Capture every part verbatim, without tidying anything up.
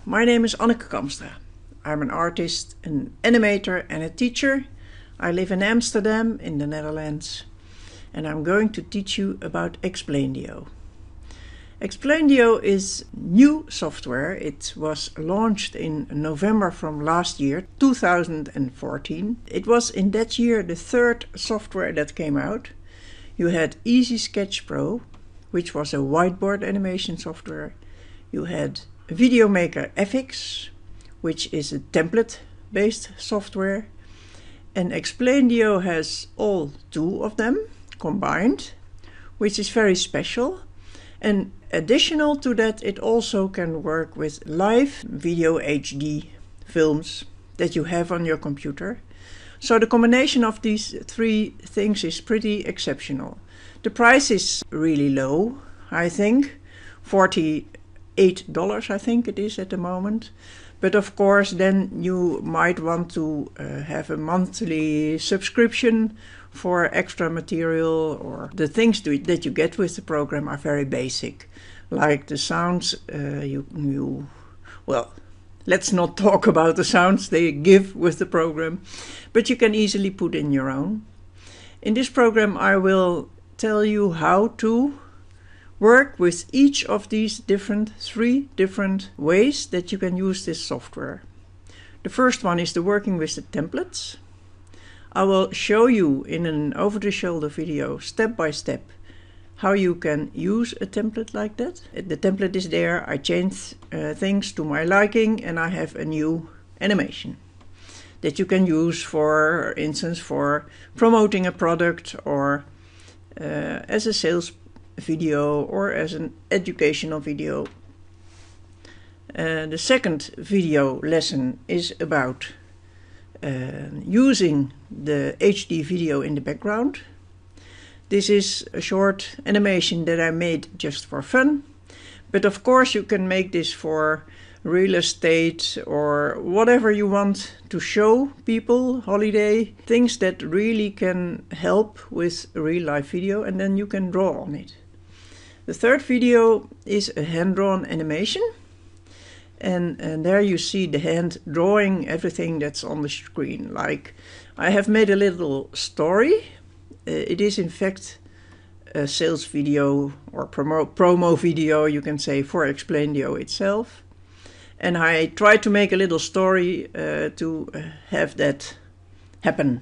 My name is Anneke Kamstra. I'm an artist, an animator and a teacher. I live in Amsterdam in the Netherlands, and I'm going to teach you about Explaindio. Explaindio is new software. It was launched in November from last year, two thousand fourteen. It was in that year the third software that came out. You had Easy Sketch Pro, which was a whiteboard animation software. You had Videomaker F X, which is a template-based software. And Explaindio has all two of them combined, which is very special. And additional to that, it also can work with live video H D films that you have on your computer. So the combination of these three things is pretty exceptional. The price is really low, I think, forty-eight dollars I think it is at the moment. But of course then you might want to uh, have a monthly subscription for extra material, or the things that you get with the program are very basic. Like the sounds, uh, you, you, well, let's not talk about the sounds they give with the program, but you can easily put in your own. In this program I will tell you how to work with each of these different, three different ways that you can use this software. The first one is the working with the templates. I will show you in an over-the-shoulder video, step by step, how you can use a template like that. The template is there, I change uh, things to my liking, and I have a new animation that you can use, for instance, for promoting a product, or uh, as a sales video, or as an educational video. Uh, the second video lesson is about uh, using the H D video in the background. This is a short animation that I made just for fun, but of course you can make this for real estate or whatever you want to show people, holiday, things that really can help with a real life video, and then you can draw on it. The third video is a hand-drawn animation, and, and there you see the hand drawing everything that's on the screen. Like, I have made a little story. Uh, it is in fact a sales video or promo, promo video, you can say, for Explaindio itself. And I tried to make a little story uh, to uh, have that happen.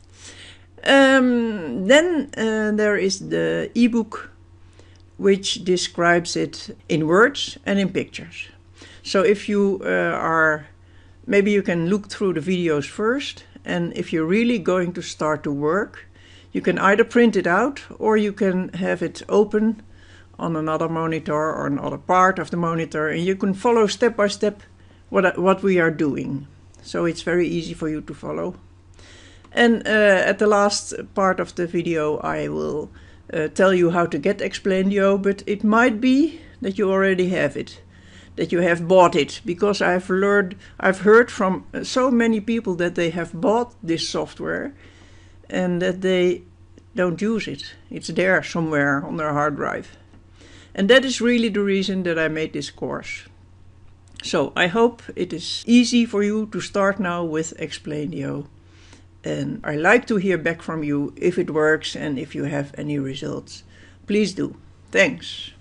Um, then uh, there is the ebook, which describes it in words and in pictures. So if you uh, are, maybe you can look through the videos first, and if you're really going to start to work, you can either print it out or you can have it open on another monitor or another part of the monitor, and you can follow step by step what, what we are doing. So it's very easy for you to follow. And uh, at the last part of the video I will uh, tell you how to get Explaindio, but it might be that you already have it, that you have bought it, because I've learned, I've heard from so many people that they have bought this software and that they don't use it. It's there somewhere on their hard drive. And that is really the reason that I made this course. So I hope it is easy for you to start now with Explaindio. And I like to hear back from you if it works and if you have any results. Please do. Thanks.